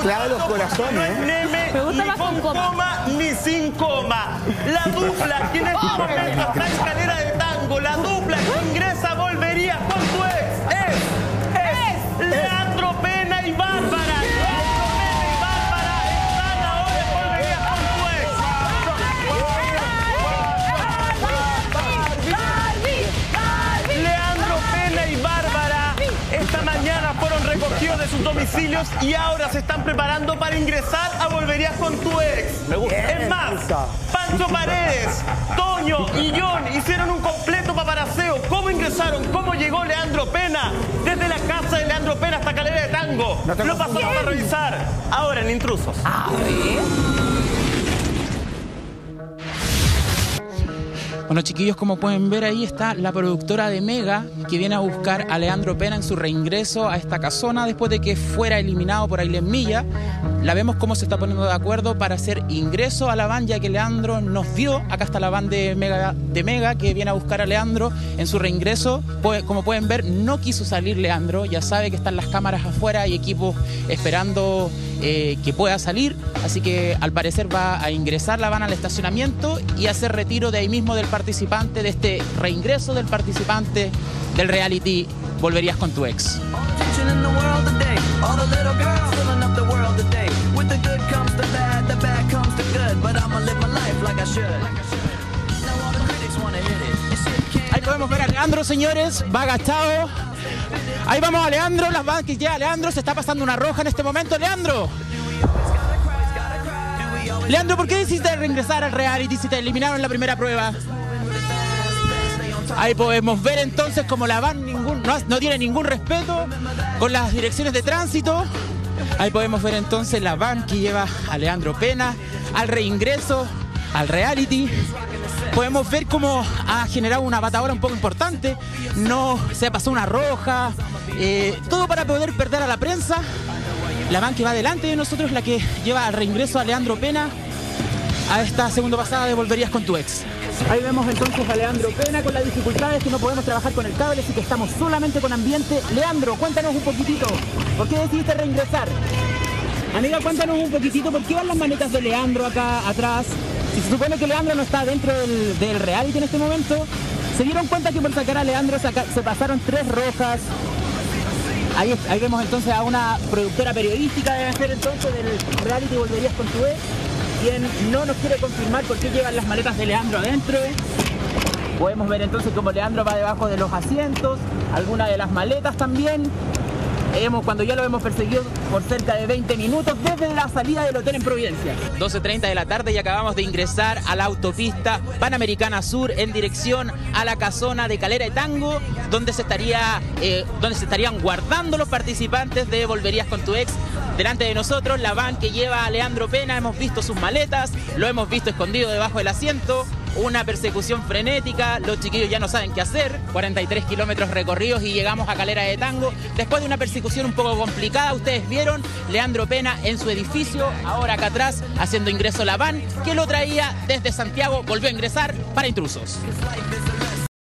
clave los corazones. No es meme ni con coma ni sin coma. La dupla que en este momento está en Calera de Tango, la dupla que ingresa Volverías con tu ex es Leandro Pena y Bárbara. Esta mañana fueron recogidos de sus domicilios y ahora se están preparando para ingresar a Volverías con tu ex. Me gusta. Es más, Pancho Paredes, Toño y John hicieron un completo paparaseo. ¿Cómo ingresaron? ¿Cómo llegó Leandro Pena? Desde la casa de Leandro Pena hasta Calera de Tango. Lo pasamos a revisar ahora en Intrusos. A ver. Bueno, chiquillos, como pueden ver, ahí está la productora de Mega que viene a buscar a Leandro Pena en su reingreso a esta casona después de que fuera eliminado por Ailén Milla. La vemos cómo se está poniendo de acuerdo para hacer ingreso a la van, ya que Leandro nos vio. Acá está la van de Mega que viene a buscar a Leandro en su reingreso. Como pueden ver, no quiso salir Leandro. Ya sabe que están las cámaras afuera y equipos esperando que pueda salir. Así que al parecer va a ingresar la van al estacionamiento y hacer retiro de ahí mismo del participante, de este reingreso del participante del reality Volverías con tu ex. Ahí podemos ver a Leandro, señores, va agachado. Ahí vamos a Leandro, las van que llega Leandro, se está pasando una roja en este momento. Leandro, ¿por qué decidiste reingresar al reality si te eliminaron en la primera prueba? Ahí podemos ver entonces como la van no tiene ningún respeto con las direcciones de tránsito. Ahí podemos ver entonces la van que lleva a Leandro Pena al reingreso, al reality. Podemos ver cómo ha generado una batadora un poco importante. No se pasó una roja. Todo para poder perder a la prensa. La van que va delante de nosotros es la que lleva al reingreso a Leandro Pena a esta segunda pasada de Volverías con tu ex. Ahí vemos entonces a Leandro Pena con las dificultades que no podemos trabajar con el cable, así que estamos solamente con ambiente. Leandro, cuéntanos un poquitito, ¿por qué decidiste reingresar? Amiga, cuéntanos un poquitito, ¿por qué van las manetas de Leandro acá atrás? Si se supone que Leandro no está dentro del reality en este momento, ¿se dieron cuenta que por sacar a Leandro se pasaron 3 rojas? Ahí vemos entonces a una productora periodística, debe ser entonces del reality Volverías con tu ex, quien no nos quiere confirmar por qué llevan las maletas de Leandro adentro. Podemos ver entonces cómo Leandro va debajo de los asientos, algunas de las maletas también. Cuando ya lo hemos perseguido por cerca de 20 minutos desde la salida del hotel en Providencia. 12:30 de la tarde y acabamos de ingresar a la autopista Panamericana Sur en dirección a la casona de Calera de Tango, donde se estarían guardando los participantes de Volverías con tu ex. Delante de nosotros la van que lleva a Leandro Pena, hemos visto sus maletas, lo hemos visto escondido debajo del asiento. Una persecución frenética, los chiquillos ya no saben qué hacer. 43 kilómetros recorridos y llegamos a Calera de Tango. Después de una persecución un poco complicada, ustedes vieron Leandro Pena en su edificio, ahora acá atrás haciendo ingreso la van que lo traía desde Santiago, volvió a ingresar para Intrusos.